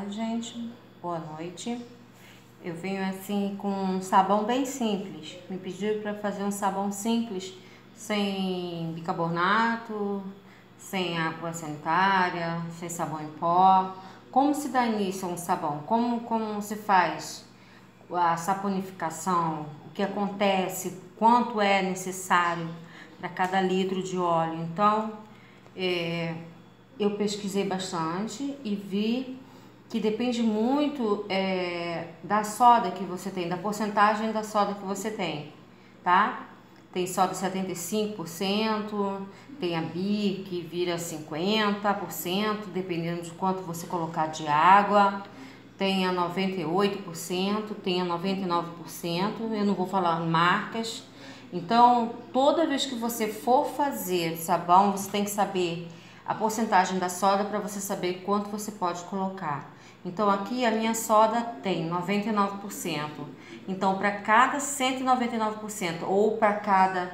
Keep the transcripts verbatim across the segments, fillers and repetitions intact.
tarde, gente. Boa noite. Eu venho assim com um sabão bem simples. Me pediram para fazer um sabão simples, sem bicarbonato, sem água sanitária, sem sabão em pó. Como se dá início a um sabão? Como, como se faz a saponificação? O que acontece? Quanto é necessário para cada litro de óleo? Então, é, eu pesquisei bastante e vi que depende muito é, da soda que você tem, da porcentagem da soda que você tem, tá? Tem soda setenta e cinco por cento, tem a bi que vira cinquenta por cento, dependendo de quanto você colocar de água. Tem a noventa e oito por cento, tem a noventa e nove por cento, eu não vou falar marcas. Então, toda vez que você for fazer sabão, você tem que saber a porcentagem da soda para você saber quanto você pode colocar. Então, aqui a minha soda tem noventa e nove por cento. Então, para cada cento e noventa e nove por cento ou para cada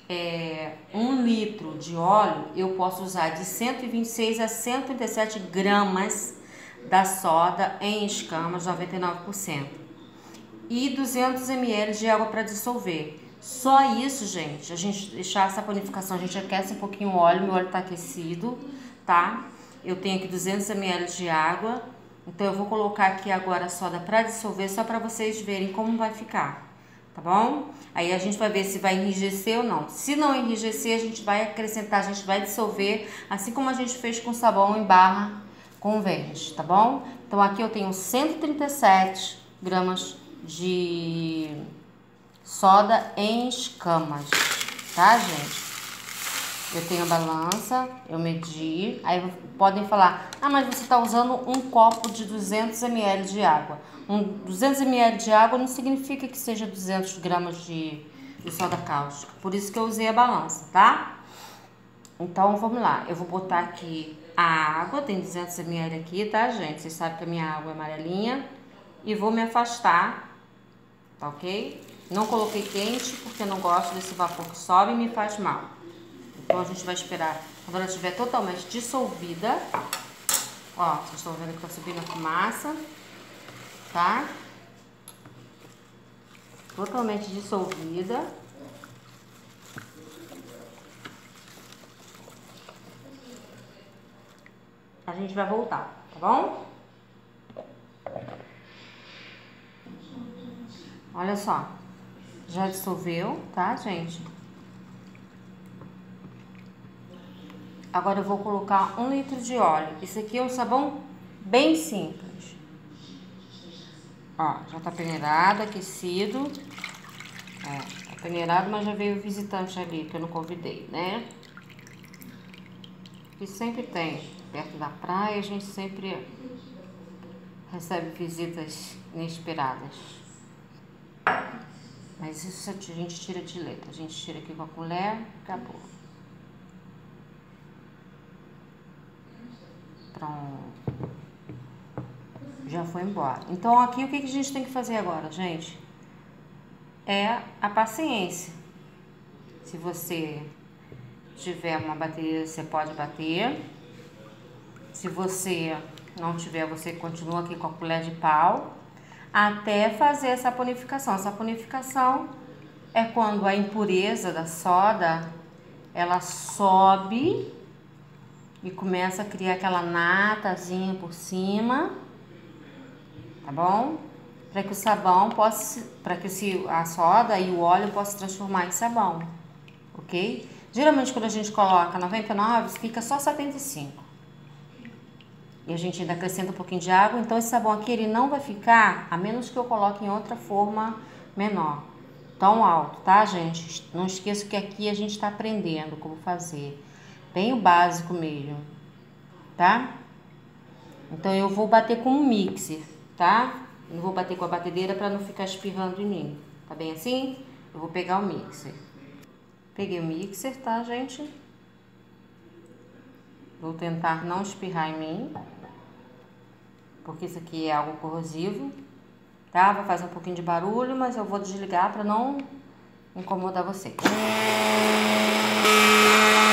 é, um litro de óleo, eu posso usar de cento e vinte e seis a cento e trinta e sete gramas da soda em escamas, noventa e nove por cento. E duzentos mililitros de água para dissolver. Só isso, gente. A gente deixar essa saponificação, a gente aquece um pouquinho o óleo, meu óleo está aquecido, tá? Eu tenho aqui duzentos mililitros de água, então eu vou colocar aqui agora a soda para dissolver, só para vocês verem como vai ficar, tá bom? Aí a gente vai ver se vai enrijecer ou não. Se não enrijecer, a gente vai acrescentar, a gente vai dissolver, assim como a gente fez com sabão em barra com verde, tá bom? Então aqui eu tenho cento e trinta e sete gramas de soda em escamas, tá, gente? Eu tenho a balança, eu medi, aí podem falar, ah, mas você tá usando um copo de duzentos mililitros de água. Um duzentos mililitros de água não significa que seja duzentos gramas de, de soda cáustica, por isso que eu usei a balança, tá? Então, vamos lá, eu vou botar aqui a água, tem duzentos mililitros aqui, tá, gente? Vocês sabem que a minha água é amarelinha. E vou me afastar, tá ok? Não coloquei quente, porque eu não gosto desse vapor que sobe e me faz mal. Então, a gente vai esperar quando ela estiver totalmente dissolvida. Ó, vocês estão vendo que tá subindo a fumaça, tá? Totalmente dissolvida. A gente vai voltar, tá bom? Olha só, já dissolveu, tá, gente? Agora eu vou colocar um litro de óleo. Isso aqui é um sabão bem simples. Ó, já tá peneirado, aquecido. É, tá peneirado, mas já veio visitante ali, que eu não convidei, né? E sempre tem, perto da praia, a gente sempre recebe visitas inesperadas. Mas isso a gente tira de letra. A gente tira aqui com a colher, acabou. Pronto. Já foi embora. Então, aqui o que a gente tem que fazer agora, gente? É a paciência. Se você tiver uma bateria, você pode bater. Se você não tiver, você continua aqui com a colher de pau. Até fazer essa saponificação. A saponificação é quando a impureza da soda, ela sobe e começa a criar aquela natazinha por cima, tá bom? Para que o sabão possa, para que a soda e o óleo possam se transformar em sabão, ok? Geralmente quando a gente coloca noventa e nove, fica só setenta e cinco. E a gente ainda acrescenta um pouquinho de água, então esse sabão aqui ele não vai ficar, a menos que eu coloque em outra forma menor, tão alto, tá, gente? Não esqueça que aqui a gente está aprendendo como fazer, bem o básico mesmo, tá? Então eu vou bater com um mixer, tá? Não vou bater com a batedeira para não ficar espirrando em mim, tá bem assim? Eu vou pegar o mixer. Peguei o mixer, tá, gente? Vou tentar não espirrar em mim, porque isso aqui é algo corrosivo, tá? Vai fazer um pouquinho de barulho, mas eu vou desligar para não incomodar vocês.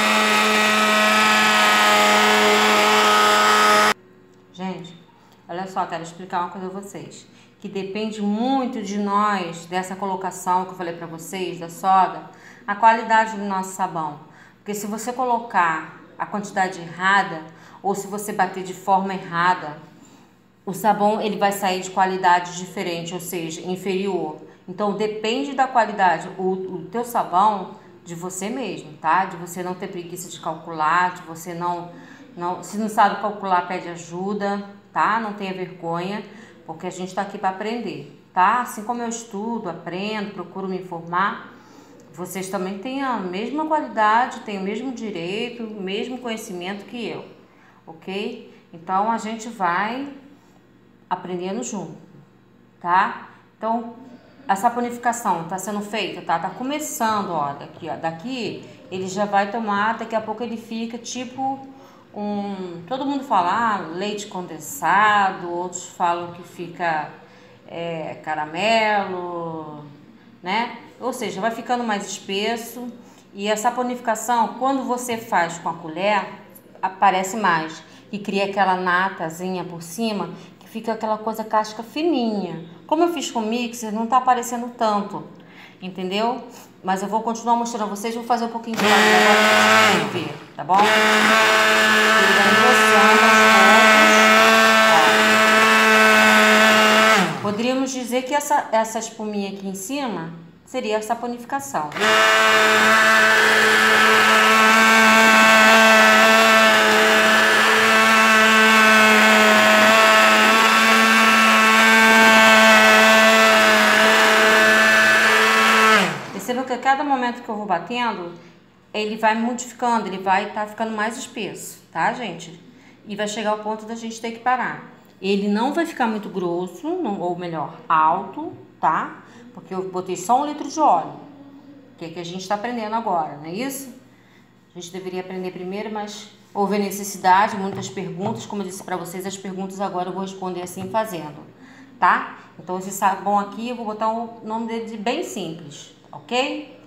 Gente, olha só. só, quero explicar uma coisa a vocês. Que depende muito de nós, dessa colocação que eu falei pra vocês, da soda, a qualidade do nosso sabão. Porque se você colocar a quantidade errada, ou se você bater de forma errada, o sabão ele vai sair de qualidade diferente, ou seja, inferior. Então depende da qualidade, o, o teu sabão, de você mesmo, tá? De você não ter preguiça de calcular, de você não, não... Se não sabe calcular, pede ajuda, tá? Não tenha vergonha, porque a gente tá aqui para aprender, tá? Assim como eu estudo, aprendo, procuro me informar, vocês também têm a mesma qualidade, têm o mesmo direito, o mesmo conhecimento que eu, ok? Então a gente vai aprendendo junto, tá? Então a saponificação está sendo feita, tá? Tá começando, ó, daqui, ó, daqui ele já vai tomar, daqui a pouco ele fica tipo um, todo mundo fala ah, leite condensado, outros falam que fica é, caramelo, né? Ou seja, vai ficando mais espesso e a saponificação, quando você faz com a colher, aparece mais e cria aquela natazinha por cima, que fica aquela coisa casca fininha. Como eu fiz com o mixer, não tá aparecendo tanto, entendeu? Mas eu vou continuar mostrando a vocês, vou fazer um pouquinho de lado agora pra vocês verem, tá bom? Ele vai engrossando aos poucos. Poderíamos dizer que essa, essa espuminha aqui em cima seria a saponificação. Perceba que a cada momento que eu vou batendo, ele vai modificando, ele vai estar tá ficando mais espesso, tá, gente? E vai chegar ao ponto da gente ter que parar. Ele não vai ficar muito grosso, não, ou melhor, alto, tá? Porque eu botei só um litro de óleo, que é que a gente está aprendendo agora, não é isso? A gente deveria aprender primeiro, mas houve necessidade, muitas perguntas, como eu disse para vocês, as perguntas agora eu vou responder assim fazendo, tá? Então esse sabão aqui eu vou botar o nome dele de bem simples, ok?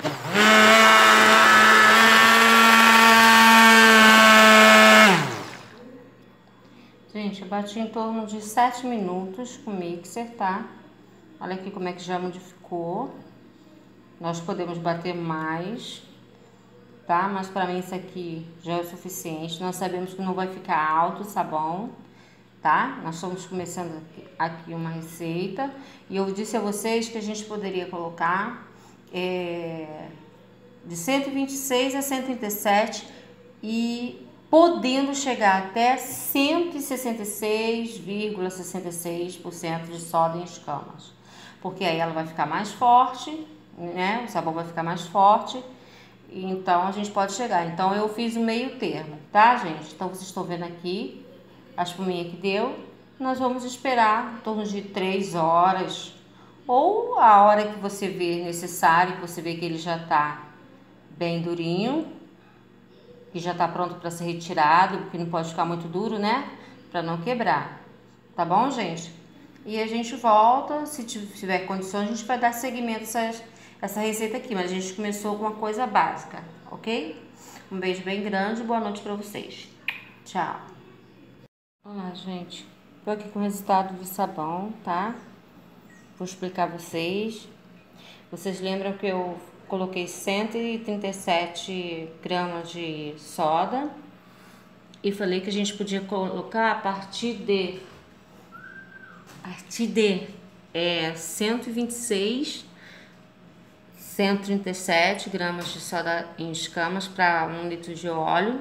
Gente, eu bati em torno de sete minutos com o mixer, tá? Olha aqui como é que já modificou. Nós podemos bater mais, tá? Mas para mim isso aqui já é o suficiente. Nós sabemos que não vai ficar alto o sabão, tá? Nós estamos começando aqui, aqui uma receita. E eu disse a vocês que a gente poderia colocar é, de cento e vinte e seis a cento e trinta e sete e podendo chegar até cento e sessenta e seis vírgula sessenta e seis por cento de soda em escamas. Porque aí ela vai ficar mais forte, né? O sabão vai ficar mais forte, então a gente pode chegar. Então eu fiz o meio termo, tá, gente? Então vocês estão vendo aqui a espuminha que deu. Nós vamos esperar em torno de três horas, ou a hora que você vê necessário, que você vê que ele já tá bem durinho, que já tá pronto para ser retirado, porque não pode ficar muito duro, né? Para não quebrar, tá bom, gente? E a gente volta, se tiver condições, a gente vai dar seguimento a essa, essa receita aqui. Mas a gente começou com uma coisa básica, ok? Um beijo bem grande e boa noite pra vocês. Tchau. Olá, gente. Tô aqui com o resultado do sabão, tá? Vou explicar a vocês. Vocês lembram que eu coloquei cento e trinta e sete gramas de soda. E falei que a gente podia colocar a partir de... A partir de é, cento e vinte e seis, cento e trinta e sete gramas de soda em escamas para um litro de óleo,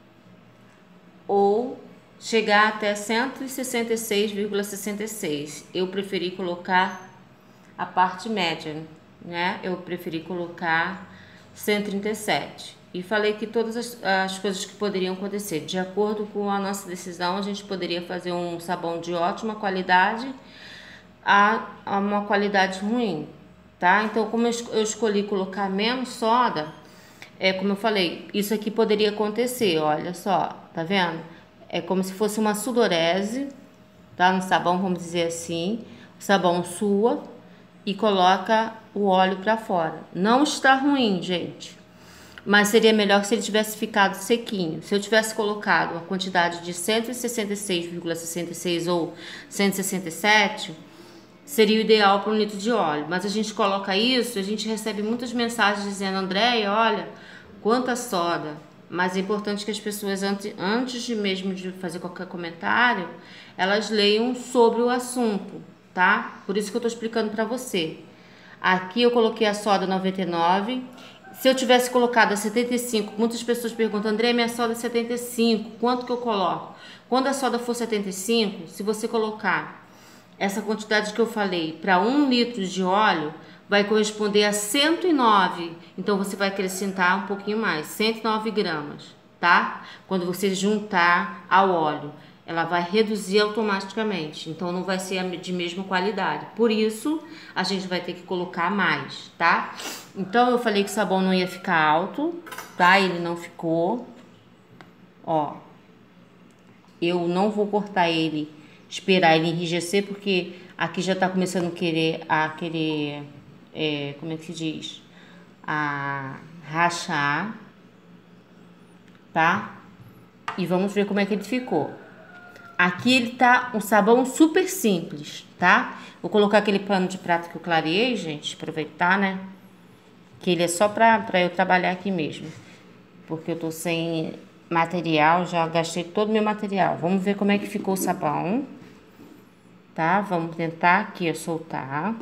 ou chegar até cento e sessenta e seis vírgula sessenta e seis. Eu preferi colocar a parte média, né? Eu preferi colocar cento e trinta e sete. E falei que todas as, as coisas que poderiam acontecer, de acordo com a nossa decisão, a gente poderia fazer um sabão de ótima qualidade a, a uma qualidade ruim, tá? Então, como eu, eu escolhi colocar menos soda, é como eu falei, isso aqui poderia acontecer, olha só, tá vendo? É como se fosse uma sudorese, tá? No sabão, vamos dizer assim, o sabão sua e coloca o óleo para fora. Não está ruim, gente. mas seria melhor se ele tivesse ficado sequinho. Se eu tivesse colocado a quantidade de cento e sessenta e seis vírgula sessenta e seis ou cento e sessenta e sete, seria o ideal para um litro de óleo. Mas a gente coloca isso, a gente recebe muitas mensagens dizendo: Andréia, olha, quanta soda. Mas é importante que as pessoas, antes, antes de mesmo de fazer qualquer comentário, elas leiam sobre o assunto, tá? Por isso que eu tô explicando para você. Aqui eu coloquei a soda noventa e nove. Se eu tivesse colocado a setenta e cinco, muitas pessoas perguntam: André, minha soda é setenta e cinco, quanto que eu coloco? Quando a soda for setenta e cinco, se você colocar essa quantidade que eu falei para um litro de óleo, vai corresponder a cento e nove. Então você vai acrescentar um pouquinho mais, cento e nove gramas, tá? Quando você juntar ao óleo, ela vai reduzir automaticamente, então não vai ser de mesma qualidade. Por isso, a gente vai ter que colocar mais, tá? Então, eu falei que o sabão não ia ficar alto, tá? Ele não ficou. Ó, eu não vou cortar ele, esperar ele enrijecer, porque aqui já tá começando a querer, a querer, é, como é que se diz? A rachar, tá? E vamos ver como é que ele ficou. Aqui ele tá um sabão super simples, tá? Vou colocar aquele pano de prato que eu clareei, gente, aproveitar, né? Que ele é só pra, pra eu trabalhar aqui mesmo. Porque eu tô sem material, já gastei todo o meu material. Vamos ver como é que ficou o sabão. Tá? Vamos tentar aqui, ó, soltar.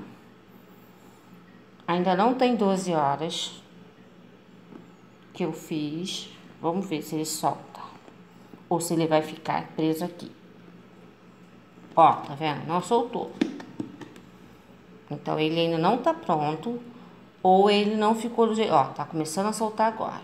Ainda não tem doze horas que eu fiz. Vamos ver se ele solta. Ou se ele vai ficar preso aqui. Ó, tá vendo? Não soltou. Então, ele ainda não tá pronto. Ou ele não ficou do jeito... Ó, tá começando a soltar agora.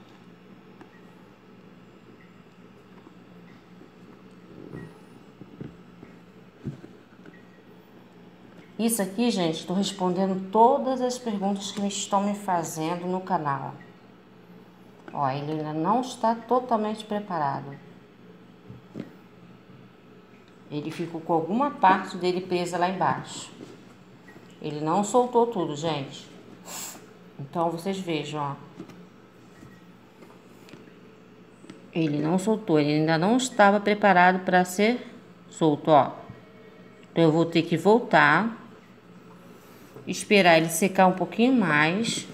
Isso aqui, gente, tô respondendo todas as perguntas que me estão me fazendo no canal. Ó, ele ainda não está totalmente preparado. Ele ficou com alguma parte dele presa lá embaixo. Ele não soltou tudo, gente. Então, vocês vejam, ó. Ele não soltou, ele ainda não estava preparado para ser solto, ó. Então, eu vou ter que voltar. Esperar ele secar um pouquinho mais.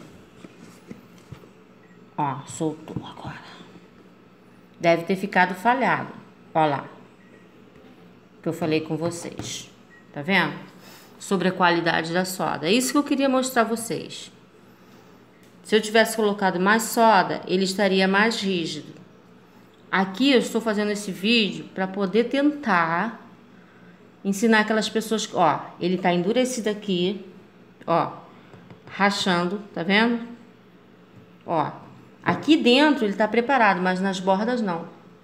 Ó, soltou agora. Deve ter ficado falhado. Ó lá. Que eu falei com vocês. Tá vendo? Sobre a qualidade da soda. É isso que eu queria mostrar a vocês. Se eu tivesse colocado mais soda, ele estaria mais rígido. Aqui eu estou fazendo esse vídeo para poder tentar ensinar aquelas pessoas que, ó, ele tá endurecido aqui, ó, rachando, tá vendo? Ó, aqui dentro ele tá preparado, mas nas bordas não.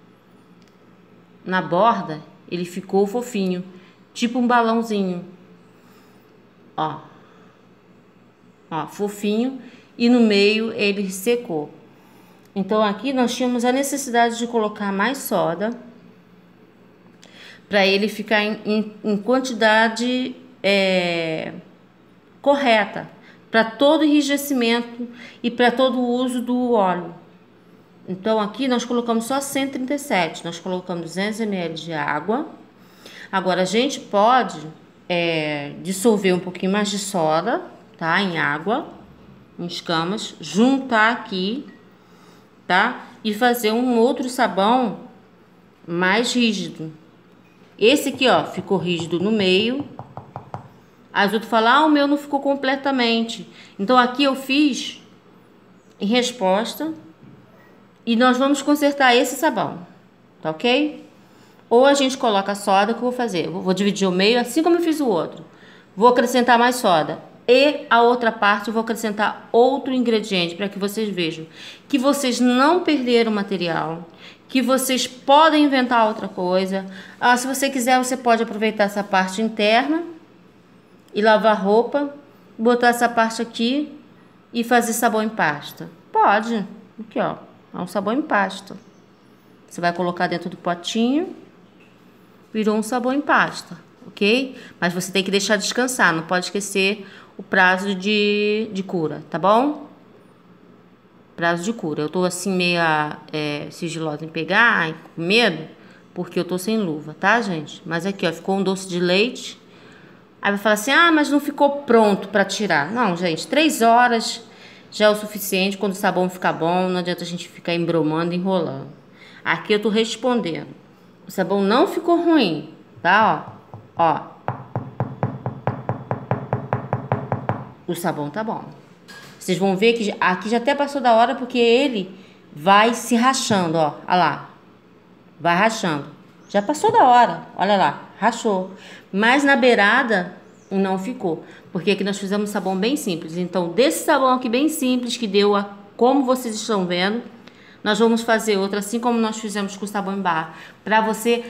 Na borda ele ficou fofinho, tipo um balãozinho. Ó. Ó, fofinho, e no meio ele secou. Então aqui nós tínhamos a necessidade de colocar mais soda para ele ficar em, em, em quantidade é, correta, para todo enrijecimento e para todo o uso do óleo. Então aqui nós colocamos só cento e trinta e sete, nós colocamos duzentos mililitros de água. Agora a gente pode é, dissolver um pouquinho mais de soda, tá, em água, em escamas, juntar aqui, tá, e fazer um outro sabão mais rígido. Esse aqui, ó, ficou rígido no meio. As outras falam: ah, o meu não ficou completamente. Então aqui eu fiz em resposta. E nós vamos consertar esse sabão, tá ok? Ou a gente coloca a soda, que eu vou fazer. Eu vou dividir o meio, assim como eu fiz o outro. Vou acrescentar mais soda. E a outra parte eu vou acrescentar outro ingrediente, para que vocês vejam que vocês não perderam o material, que vocês podem inventar outra coisa. Ah, se você quiser, você pode aproveitar essa parte interna e lavar roupa, botar essa parte aqui e fazer sabão em pasta. Pode. Aqui, ó. É um sabão em pasta. Você vai colocar dentro do potinho. Virou um sabão em pasta, ok? Mas você tem que deixar descansar. Não pode esquecer o prazo de, de cura, tá bom? prazo de cura. Eu tô assim meia é, sigilosa em pegar, com medo, porque eu tô sem luva, tá, gente? Mas aqui, ó, ficou um doce de leite. Aí vai falar assim, ah, mas não ficou pronto pra tirar. Não, gente, três horas já é o suficiente. Quando o sabão ficar bom, não adianta a gente ficar embromando, enrolando. Aqui eu tô respondendo. O sabão não ficou ruim, tá, ó. Ó. O sabão tá bom. Vocês vão ver que aqui já até passou da hora, porque ele vai se rachando, ó. Olha lá. Vai rachando. Já passou da hora. Olha lá. Rachou. Mas na beirada não ficou. Porque aqui nós fizemos sabão bem simples. Então, desse sabão aqui bem simples, que deu a, como vocês estão vendo, nós vamos fazer outra, assim como nós fizemos com o sabão em barra. Pra você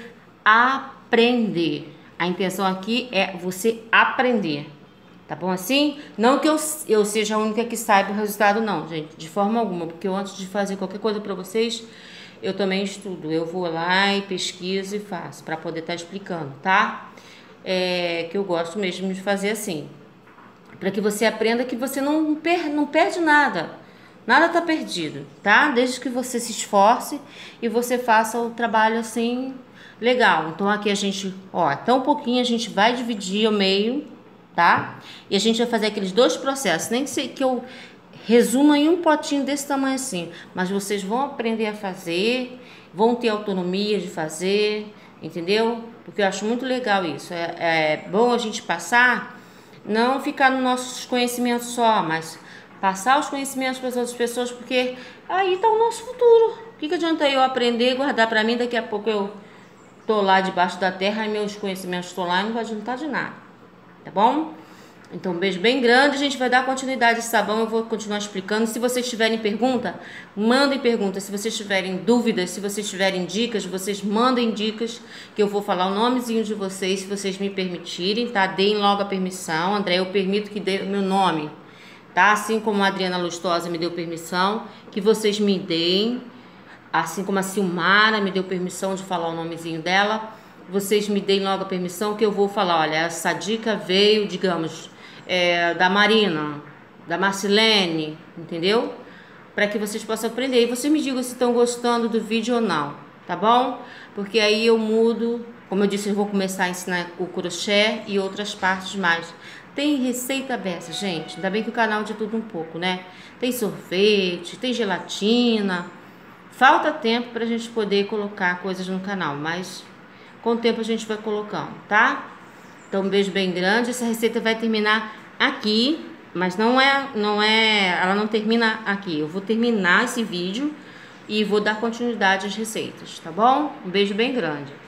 aprender. A intenção aqui é você aprender. Tá bom assim? Não que eu, eu seja a única que saiba o resultado, não, gente. De forma alguma. Porque eu, antes de fazer qualquer coisa pra vocês, eu também estudo. Eu vou lá e pesquiso e faço. Pra poder estar explicando, tá? É, que eu gosto mesmo de fazer assim. Pra que você aprenda que você não, per, não perde nada. Nada tá perdido, tá? Desde que você se esforce e você faça o trabalho assim, legal. Então aqui a gente, ó, tão pouquinho a gente vai dividir ao meio, tá? E a gente vai fazer aqueles dois processos, nem que, se, que eu resuma em um potinho desse tamanho assim, mas vocês vão aprender a fazer, vão ter autonomia de fazer, entendeu? Porque eu acho muito legal isso, é, é bom a gente passar, não ficar nos nossos conhecimentos só, mas passar os conhecimentos para as outras pessoas, porque aí tá o nosso futuro. O que, que adianta eu aprender e guardar para mim, daqui a pouco eu tô lá debaixo da terra e meus conhecimentos estão lá e não vai adiantar de nada. Tá bom? Então, um beijo bem grande. A gente vai dar continuidade a esse sabão. Eu vou continuar explicando. Se vocês tiverem pergunta, mandem perguntas. Se vocês tiverem dúvidas, se vocês tiverem dicas, vocês mandem dicas, que eu vou falar o nomezinho de vocês, se vocês me permitirem, tá? Deem logo a permissão. André, eu permito que dê o meu nome, tá? Assim como a Adriana Lustosa me deu permissão, que vocês me deem. Assim como a Silmara me deu permissão de falar o nomezinho dela, vocês me deem logo a permissão, que eu vou falar, olha, essa dica veio, digamos, é, da Marina, da Marcilene, entendeu? Para que vocês possam aprender. E vocês me digam se estão gostando do vídeo ou não, tá bom? Porque aí eu mudo, como eu disse, eu vou começar a ensinar o crochê e outras partes mais. Tem receita aberta, gente, ainda bem que o canal é de tudo um pouco, né? Tem sorvete, tem gelatina. Falta tempo pra gente poder colocar coisas no canal, mas com o tempo a gente vai colocando, tá? Então, um beijo bem grande. Essa receita vai terminar aqui, mas não é, não é, ela não termina aqui. Eu vou terminar esse vídeo e vou dar continuidade às receitas, tá bom? Um beijo bem grande.